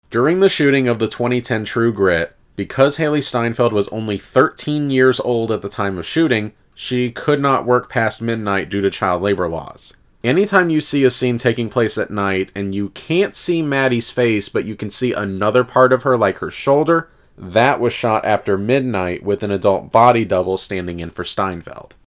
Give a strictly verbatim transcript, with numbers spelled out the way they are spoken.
During the shooting of the twenty ten True Grit, because Hailee Steinfeld was only thirteen years old at the time of shooting, she could not work past midnight due to child labor laws. Anytime you see a scene taking place at night and you can't see Maddie's face, but you can see another part of her like her shoulder, that was shot after midnight with an adult body double standing in for Steinfeld.